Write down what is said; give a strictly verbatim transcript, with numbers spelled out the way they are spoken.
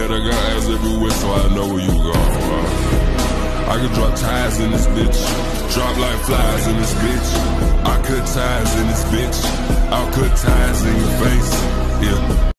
head, I got eyes everywhere, so I know where you going. Uh. I can drop ties in this bitch, drop like flies in this bitch. I cut ties in this bitch, I'll cut ties in your face, yeah.